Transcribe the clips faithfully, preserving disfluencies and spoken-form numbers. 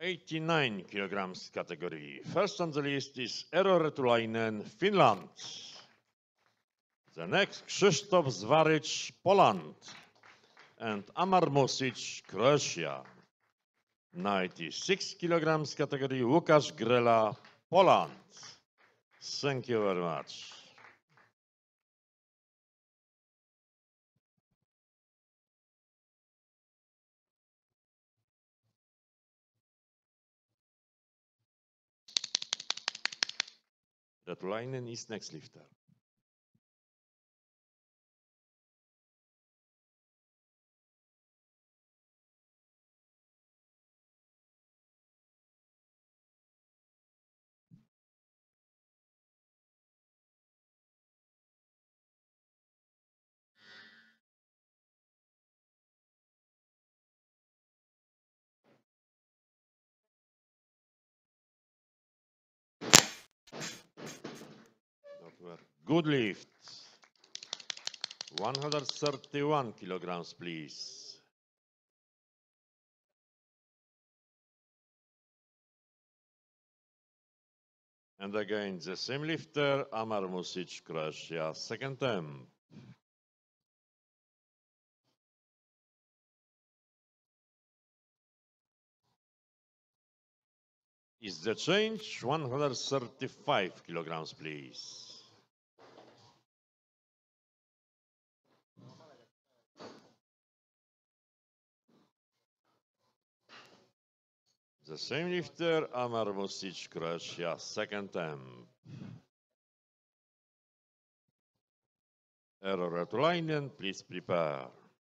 eighty-nine kilograms category. First on the list is Eero Retulainen, Finland. The next, Krzysztof Zwaryc, Poland. And Amar Music, Croatia. ninety-six kilograms category, Łukasz Grela, Poland. Thank you very much. Retulainen is next lifter. Good lift. one hundred thirty-one kilograms, please. And again, the same lifter, Amar Music, Croatia, second time. Is the change one hundred thirty-five kilograms, please? The same lifter, Amar Music, Croatia, second time. Eero Retulainen, please prepare.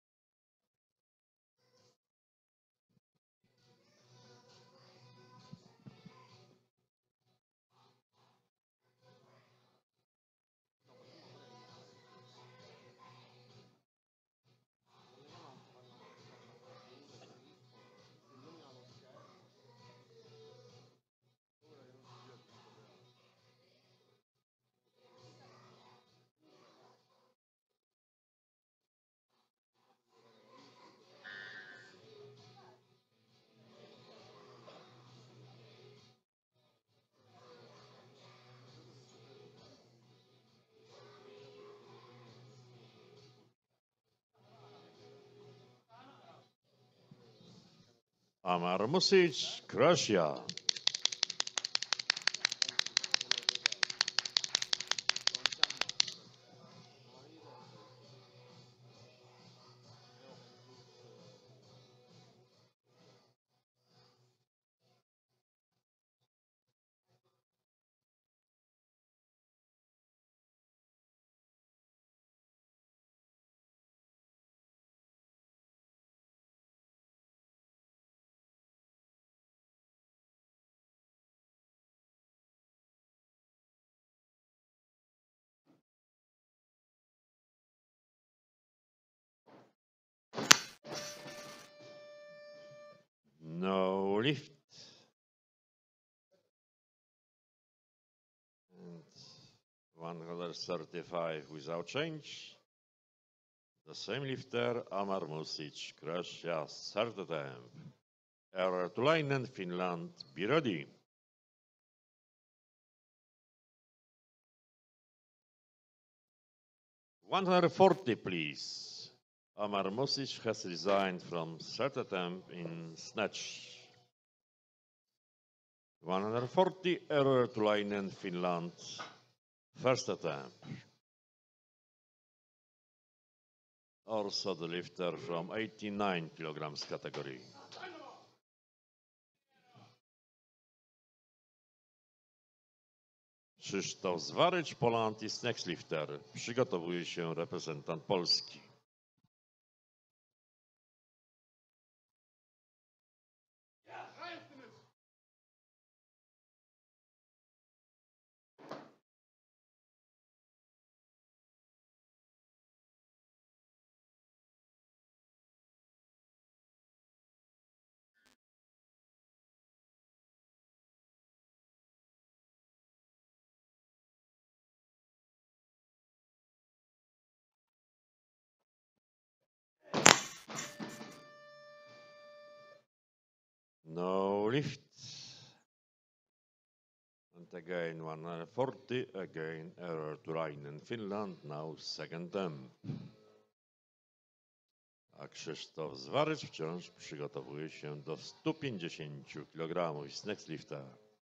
Amar Music, Croatia. No lift. And one hundred thirty-five without change. The same lifter, Amar Music, Croatia, third attempt. Eero Retulainen, Finland, be ready. one hundred forty, please. Amar Music has resigned from third attempt in snatch. one hundred forty, Eero Retulainen, Finland, first attempt. Also the lifter from eighty-nine kilograms category. Krzysztof Zwaryc, Poland is next lifter. Przygotowuje się reprezentant Polski. No lift. And again one forty, again Eero Turainen, Finland, now second temp. A Krzysztof Zwarycz wciąż przygotowuje się do stu pięćdziesięciu kilogramów z next lifta.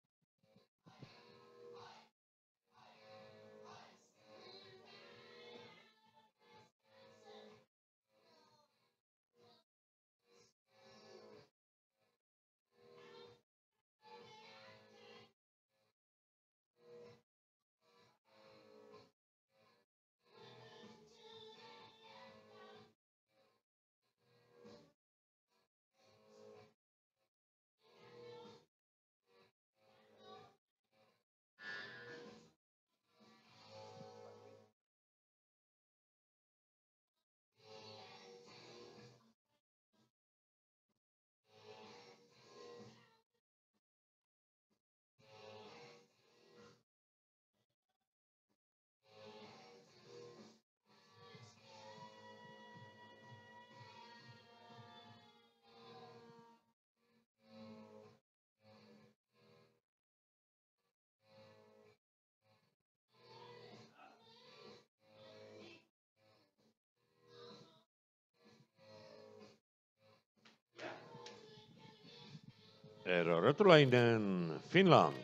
Eero Retulainen, Finland.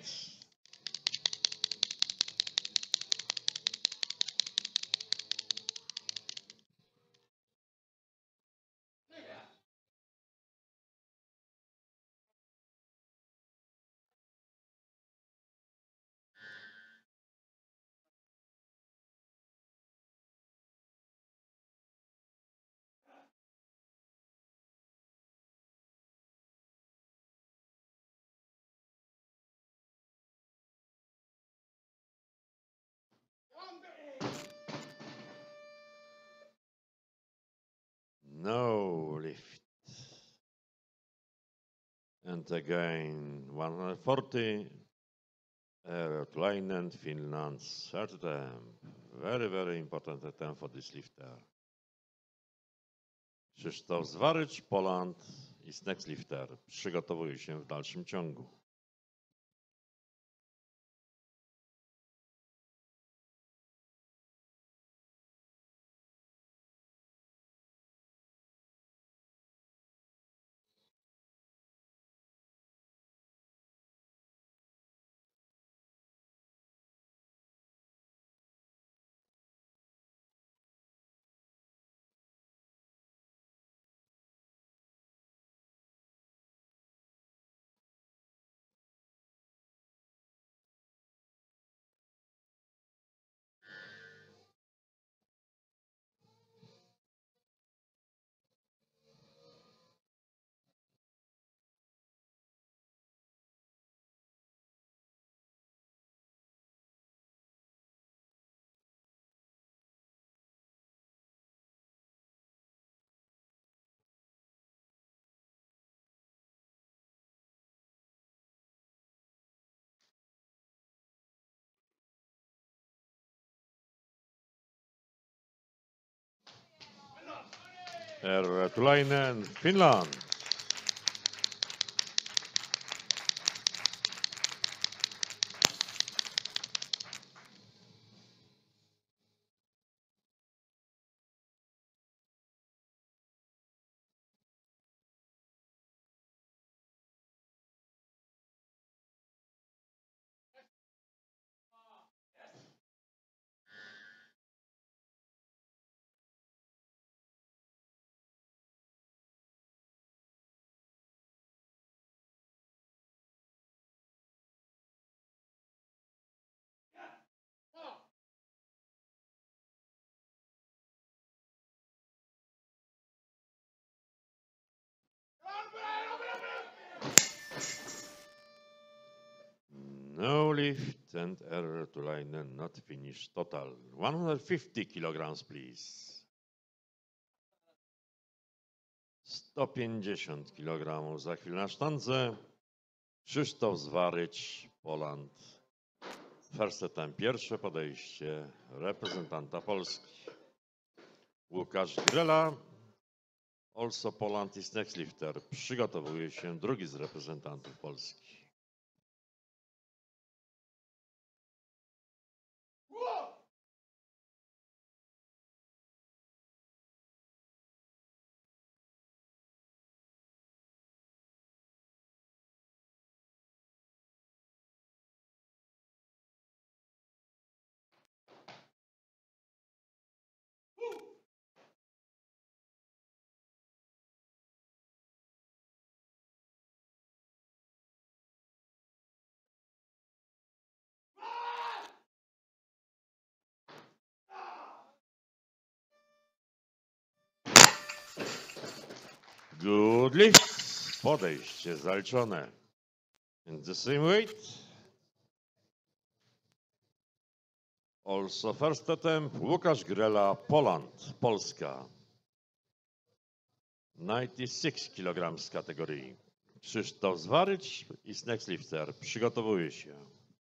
No lift. And again one forty, Eero Retulainen, Finland, third temp. Very, very important attempt for this lifter. Krzysztof Zwarycz, Poland, is next lifter. Przygotowuje się w dalszym ciągu. Eero Retulainen, Finland. No lift and Eero Retulainen not finished total. one hundred fifty kilograms, please. sto pięćdziesiąt kilogramów za chwilę na sztandze. Krzysztof Zwarycz, Poland. First attempt, pierwsze podejście reprezentanta Polski. Łukasz Grela Also Poland is next lifter. Przygotowuje się drugi z reprezentantów Polski. Good lift. Podejście zaliczone. In the same weight. Also first attempt, Łukasz Grela, Poland, Polska. dziewięćdziesiąt sześć kilogramów z kategorii. Krzysztof Zwarycz is next lifter. Przygotowuje się.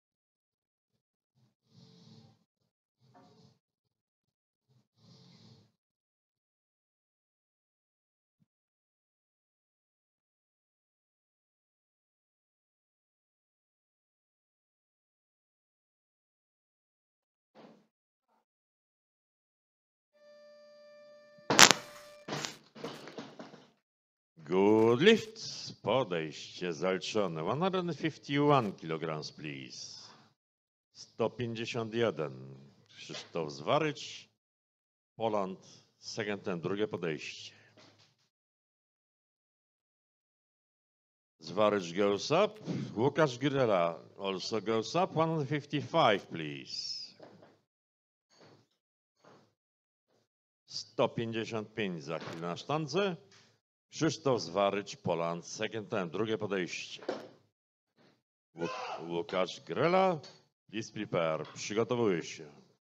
Good lift. Podejście zaliczone. sto pięćdziesiąt jeden kilograms, please. sto pięćdziesiąt jeden. Krzysztof Zwarycz, Poland, second and drugie podejście. Zwarycz goes up. Łukasz Grela also goes up. sto pięćdziesiąt pięć, please. sto pięćdziesiąt pięć za chwilę na sztandze. Krzysztof Zwarycz, Poland, second time, drugie podejście. Łukasz Grela, please prepare, przygotowuje się.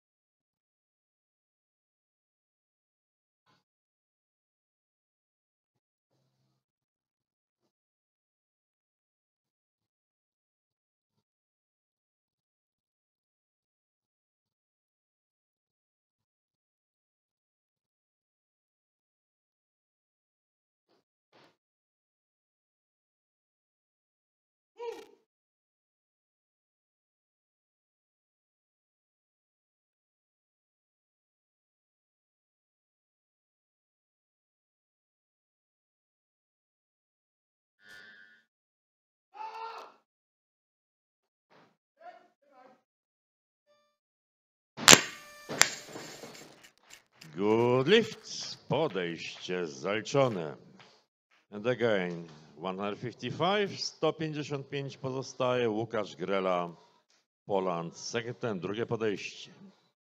Good lift, podejście zaliczone. And again, sto pięćdziesiąt pięć, sto pięćdziesiąt pięć pozostaje. Łukasz Grela, Poland, second time, drugie podejście.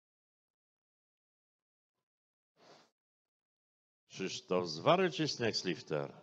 Krzysztof Zwarycz is next lifter.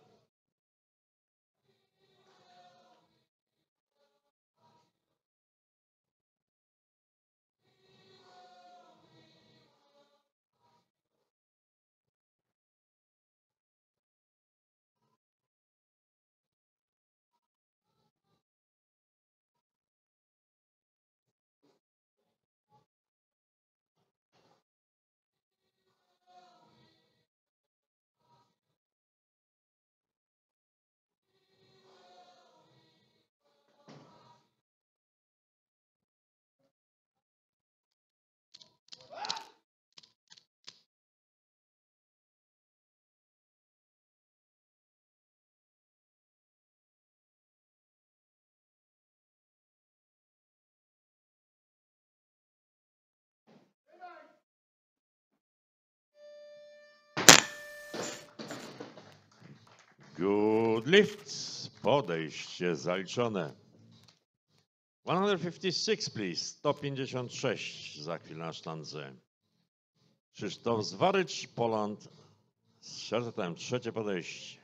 Good lift, podejście zaliczone. sto pięćdziesiąt sześć, please, sto pięćdziesiąt sześć za chwilę na sztandze. Krzysztof Zwarycz, Poland, third time, trzecie podejście.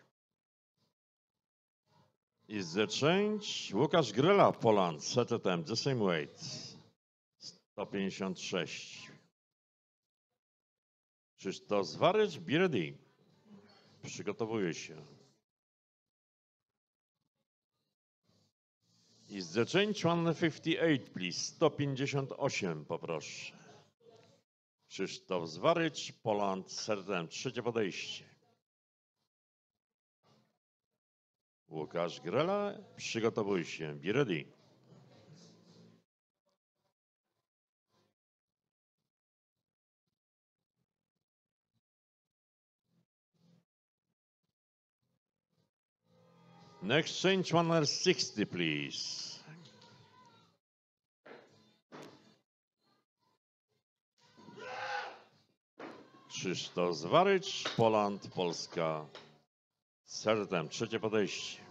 Is the change? Łukasz Grela, Poland, third time, the same weight. sto pięćdziesiąt sześć. Krzysztof Zwarycz, be ready. Przygotowuje się. Is the change? sto pięćdziesiąt osiem, please. sto pięćdziesiąt osiem, poproszę. Krzysztof Zwarycz, Poland, third time, trzecie podejście. Łukasz Grela, przygotowuj się, be ready. Next change one sixty, please. Krzysztof Zwarycz, Poland, Polska. Sertem, trzecie podejście.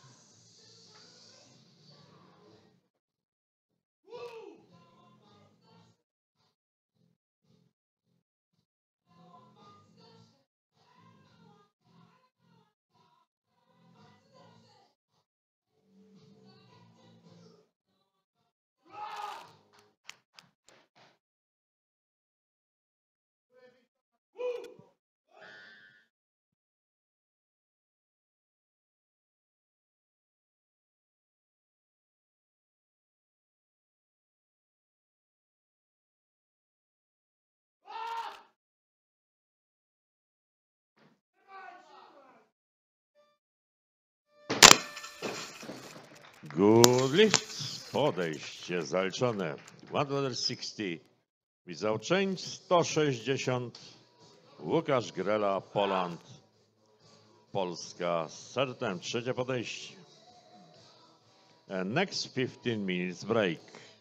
Good lift, podejście zaliczone. one sixty, without change, sto sześćdziesiąt. Łukasz Grela, Poland, Polska, sertem, trzecie podejście. And next fifteen minutes break.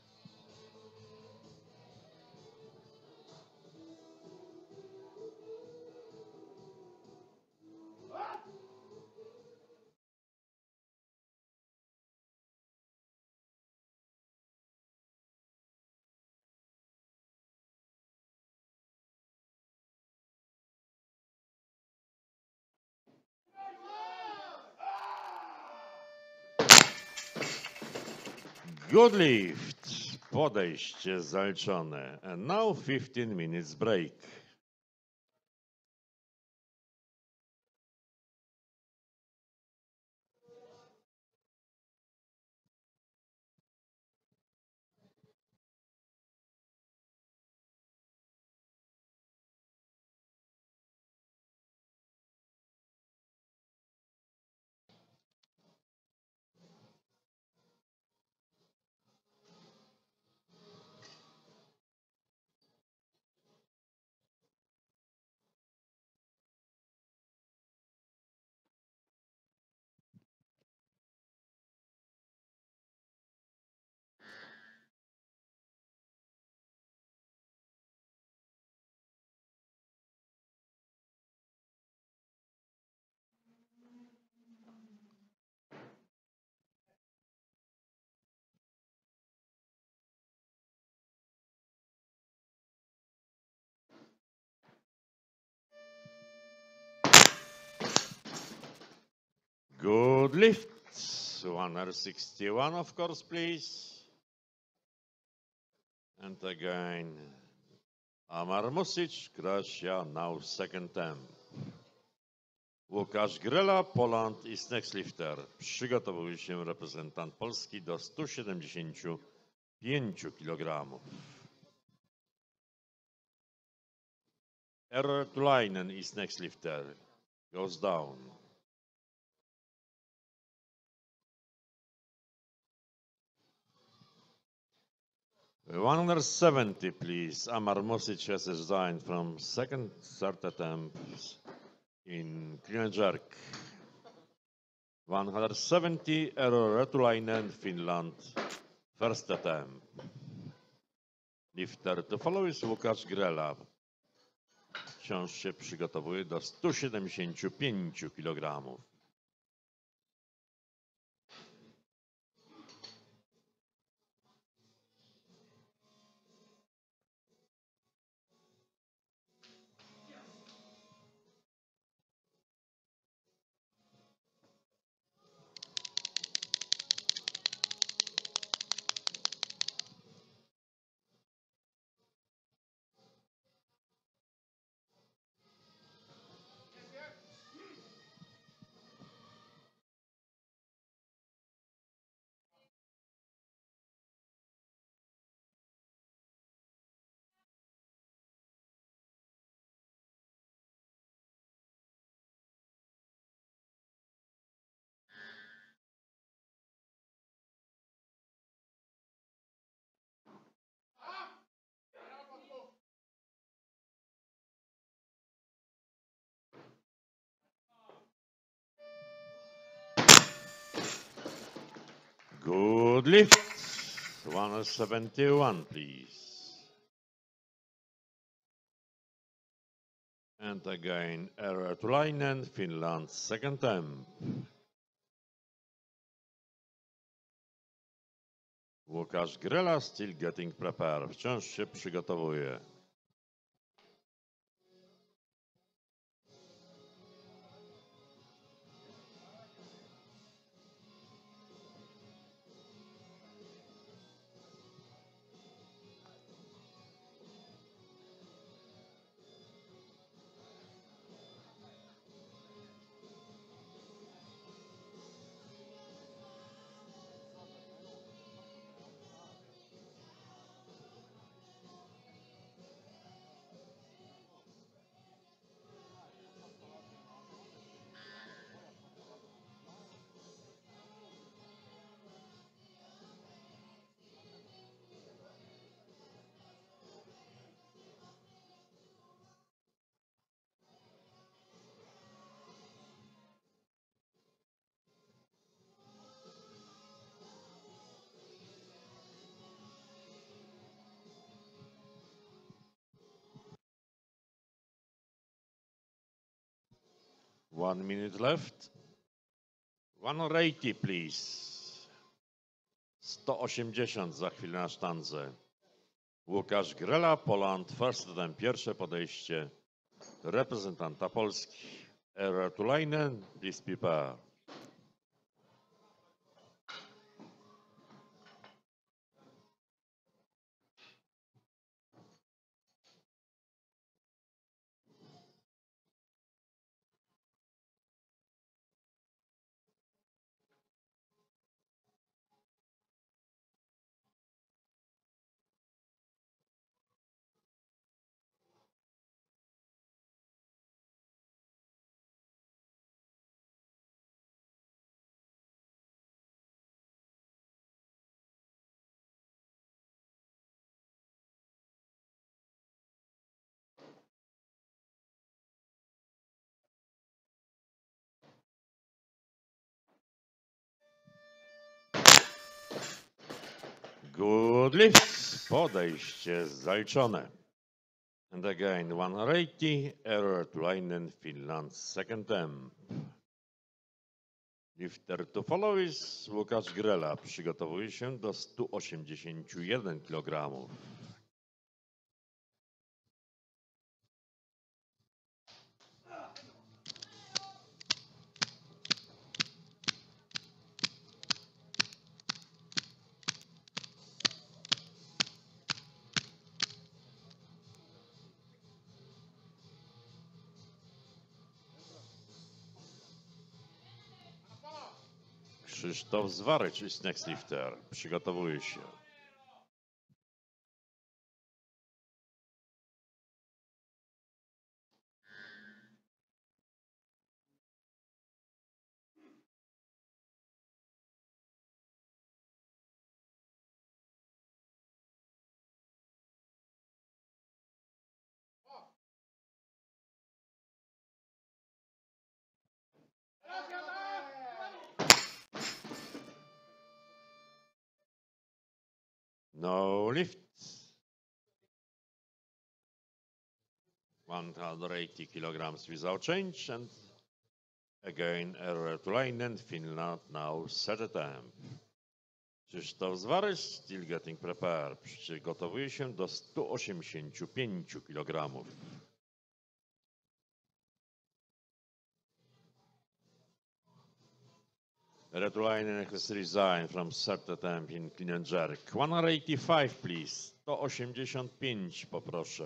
Good lift, podejście zaliczone. And now fifteen minutes break. Good lift, one sixty-one, of course, please. And again, Amar Music, Gracia, now second temp. Łukasz Grela, Poland is next lifter. Przygotowuje się reprezentant Polski do stu siedemdziesięciu pięciu kilogramów. Ertulainen is next lifter. Goes down. one seventy, please. Amar Music has resigned from second, third attempts in clean and jerk. one seventy, Eero Retulainen, Finland, first attempt. Lifter to follow is Łukasz Grela. Wciąż się przygotowuje do stu siedemdziesięciu pięciu kilogramów. Good lift. one seventy-one, please. And again, Eero Finland, second temp. Łukasz Grela, still getting prepared. Wciąż się przygotowuje. One minute left. one eighty, please. sto osiemdziesiąt za chwilę na sztandze. Łukasz Grela, Poland, first attempt, pierwsze podejście reprezentanta Polski. Eero Retulainen, please prepare. Good lift. Podejście zaliczone. And again, one eighty, Eero Retulainen, Finland, second temp. Lifter to follow is Łukasz Grela. Przygotowuje się do stu osiemdziesięciu jeden kilogramów. Krzysztof Zwarycz is next lifter. Przygotowuje się. No lift. one eighty kilograms without change. And again, Eero Retulainen, Finland, now set a temp. Krzysztof Zwarycz, still getting prepared. Przygotowuje się do stu osiemdziesięciu pięciu kilogramów. Retulainen has resigned from third attempt in clean and jerk. one eighty-five, please. sto osiemdziesiąt pięć, poproszę.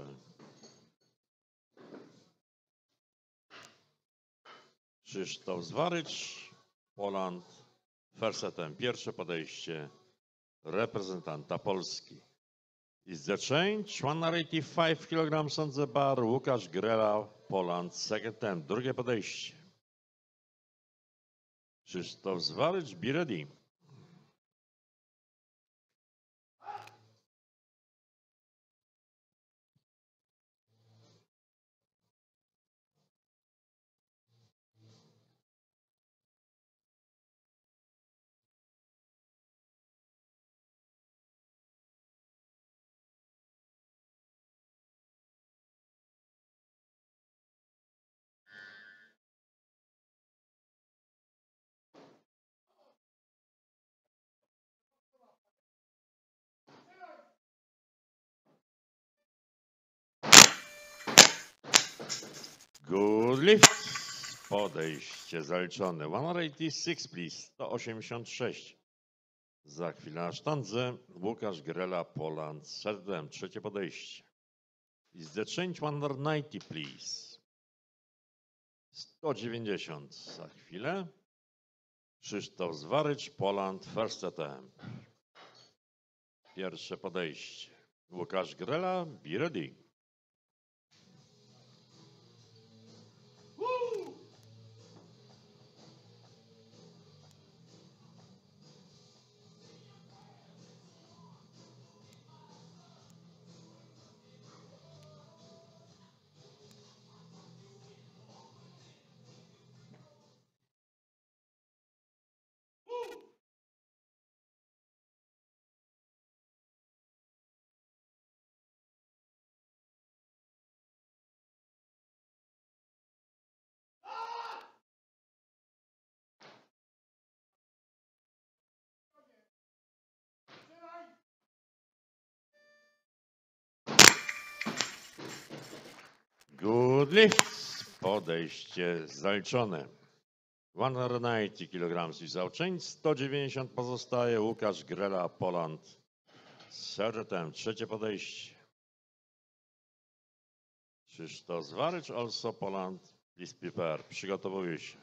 Krzysztof Zwarycz, Poland, first attempt, pierwsze podejście reprezentanta Polski. Is the change? one eighty-five kilograms on the bar. Łukasz Grela, Poland, second attempt, drugie podejście. Krzysztof Zwarycz, be ready. Good lift. Podejście zaliczone. one eighty-six, please. sto osiemdziesiąt sześć. Za chwilę na sztandze Łukasz Grela, Poland, Serdem. Trzecie podejście. Is the change one ninety, please. sto dziewięćdziesiąt. Za chwilę. Krzysztof Zwarycz, Poland, first attempt. Pierwsze podejście. Łukasz Grela, be ready. Good lift. Podejście zaliczone. one ninety kilograms without change. sto dziewięćdziesiąt pozostaje. Łukasz Grela, Poland. Sertem. Trzecie podejście. Krzysztof Zwarycz, also Poland. Please prepare. Przygotowuj się.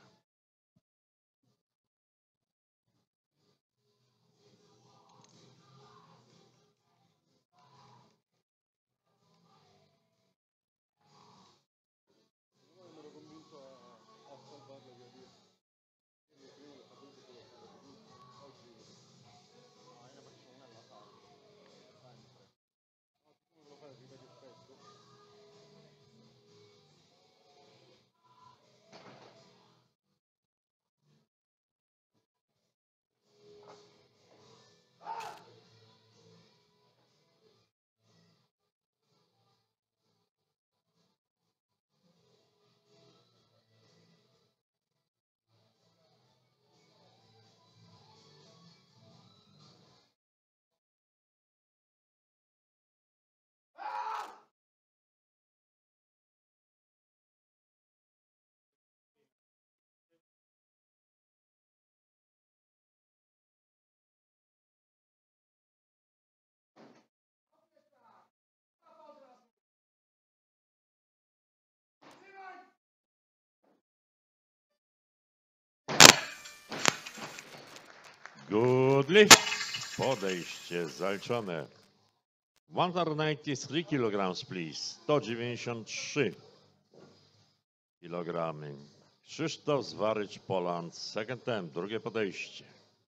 Good lift. Podejście zaliczone. one ninety-three kilograms, please. sto dziewięćdziesiąt trzy kilogramy. Krzysztof Zwarycz, Poland. Second attempt. Drugie podejście.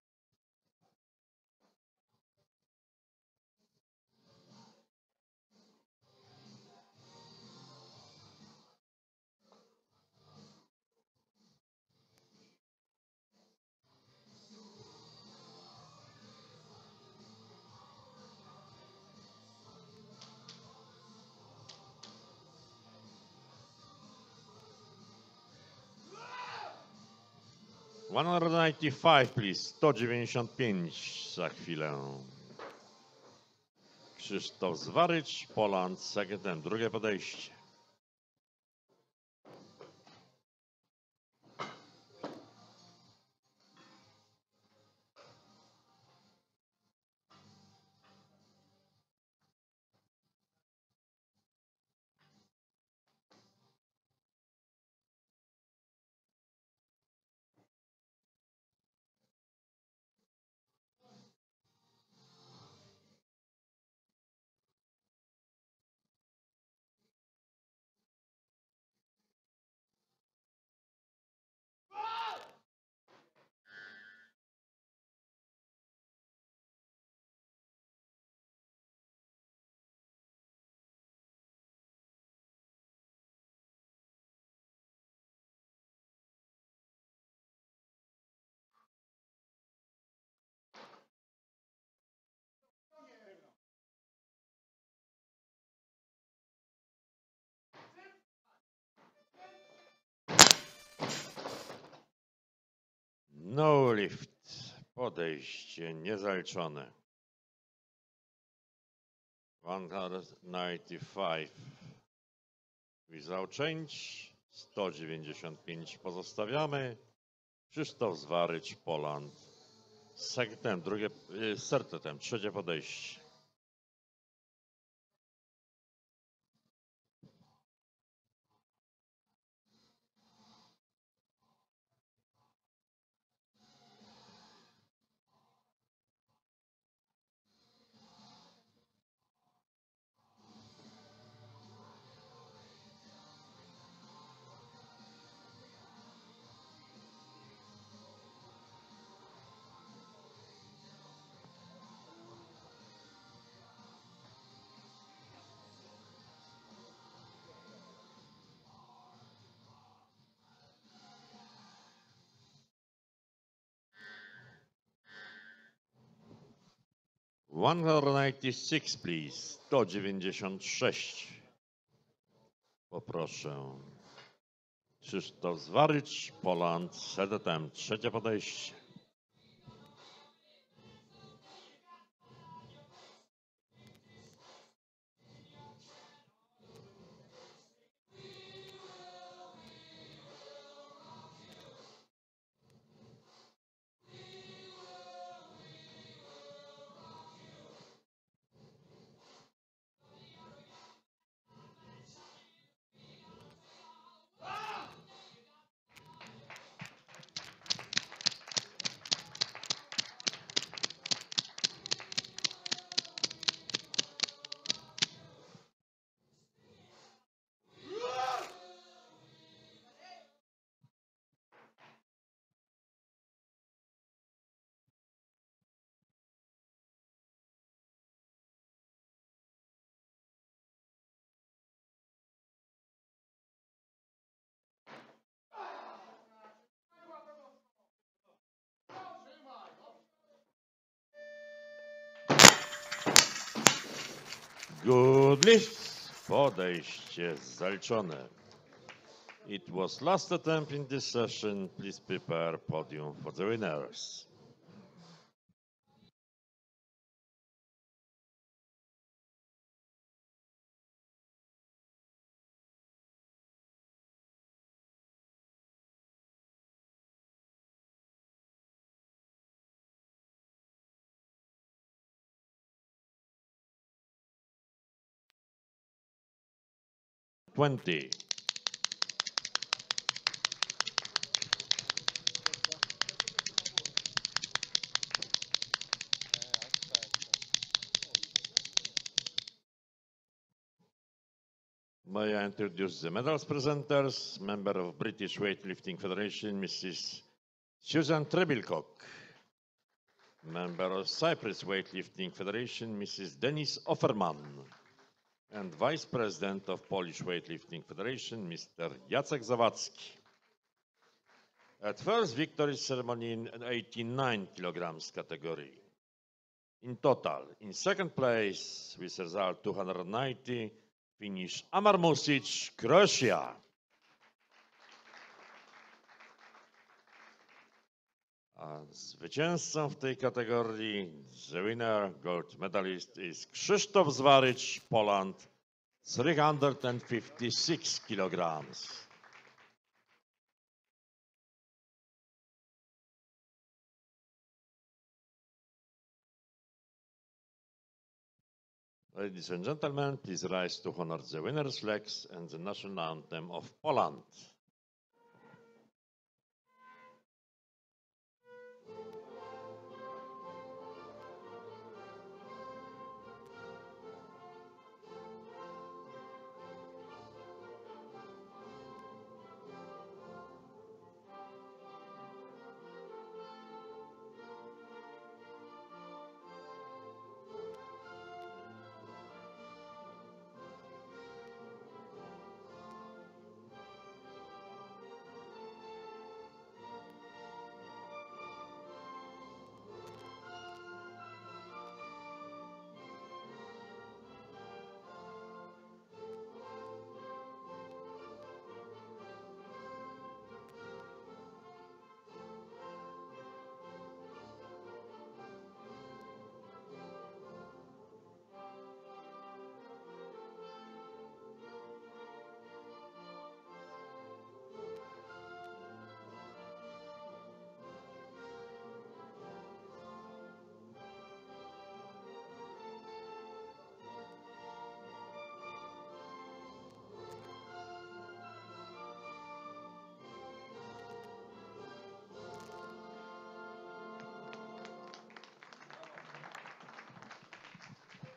one ninety-five, please. sto dziewięćdziesiąt pięć za chwilę. Krzysztof Zwarycz, Poland, second attempt. Drugie podejście. No lift. Podejście niezaliczone. one ninety-five without change. sto dziewięćdziesiąt pięć pozostawiamy. Krzysztof Zwarycz, Poland. Sektem, drugie, y, sertetem, trzecie podejście. one ninety-six, please. sto dziewięćdziesiąt sześć. Poproszę. Krzysztof Zwarycz, Poland, setem, trzecie podejście. Good lift. Podejście zaliczone. It was last attempt in this session. Please prepare podium for the winners. twenty. May I introduce the medals presenters, member of British Weightlifting Federation, Missus Susan Trebilcock, member of Cyprus Weightlifting Federation, Missus Denis Offerman, and Vice President of Polish Weightlifting Federation, Mister Jacek Zawadzki. At first victory ceremony in eighty-nine kilograms category. In total, in second place with result two hundred ninety, finish Amar Music, Croatia. A zwycięzcą w tej kategorii, the winner, gold medalist is Krzysztof Zwarycz, Poland, three hundred fifty-six kilograms. Ladies and gentlemen, please rise to honor the winner's flags and the national anthem of Poland.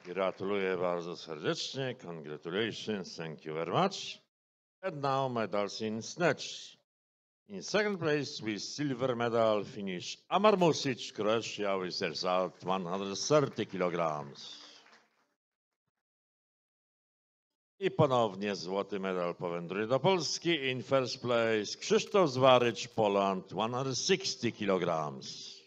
Gratuluję bardzo serdecznie. Congratulations. Thank you very much. And now medals in snatch. In second place with silver medal finish Amar Music, Croatia, with result one hundred thirty kilograms. I ponownie złoty medal powędruje do Polski. In first place Krzysztof Zwarycz, Poland, one hundred sixty kilograms.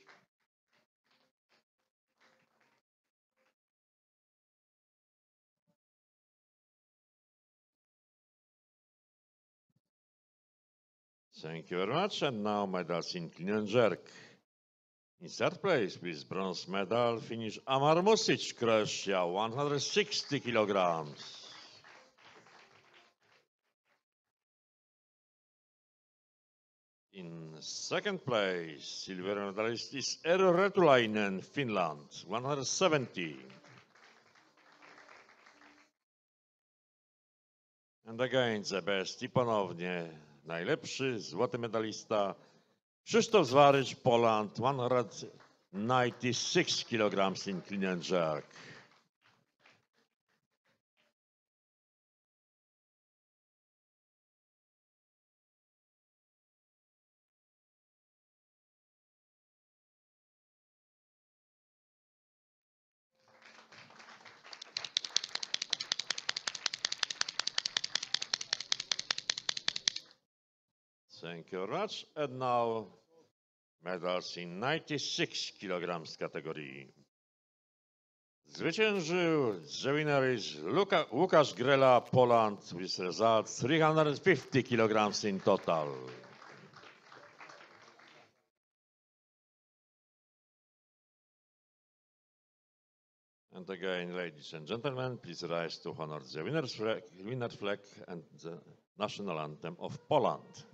Thank you very much. And now medals in clean and jerk. In third place with bronze medal finish Amar Music, Croatia, one hundred sixty kilograms. In second place, silver medalist is Eero Retulainen, Finland, one hundred seventy. And again the best i ponownie najlepszy, złoty medalista Krzysztof Zwarycz, Poland, one hundred ninety-six kilograms in clean and jerk. Thank you very much. And now medals in ninety-six kilograms category. Zwyciężył, the winner is Luka, Łukasz Grela, Poland, with result three hundred fifty kilograms in total. And again, ladies and gentlemen, please rise to honor the winner's flag, winner's flag and the national anthem of Poland.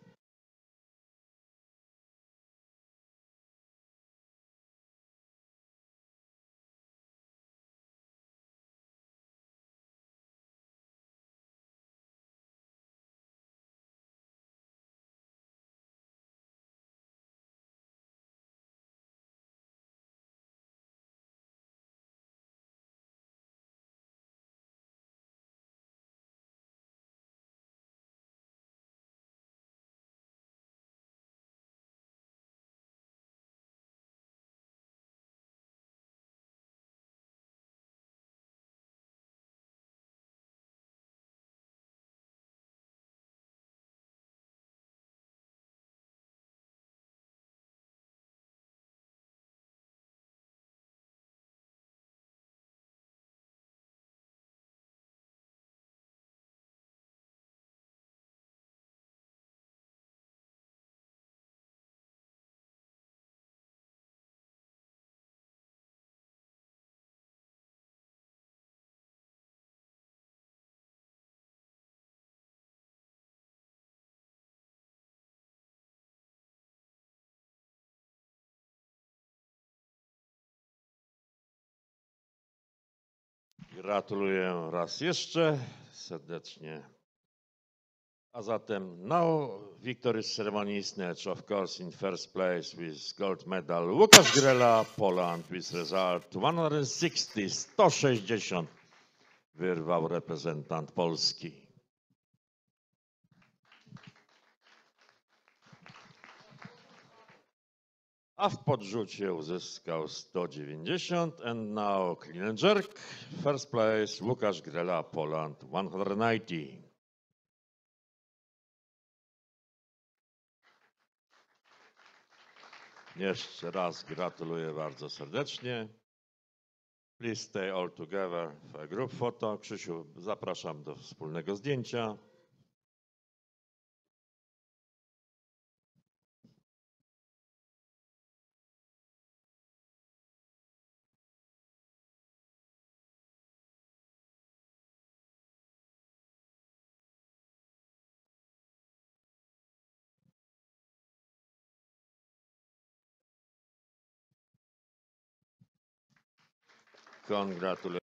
Gratuluję raz jeszcze serdecznie. A zatem now victory ceremony snatch, of course, in first place with gold medal Łukasz Grela, Poland, with result one hundred sixty, sto sześćdziesiąt. Wyrwał reprezentant Polski. A w podrzucie uzyskał sto dziewięćdziesiąt. And now clean and jerk. First place Łukasz Grela, Poland, one hundred ninety. Jeszcze raz gratuluję bardzo serdecznie. Please stay all together for a group photo. Krzysiu, zapraszam do wspólnego zdjęcia. Congratuluję.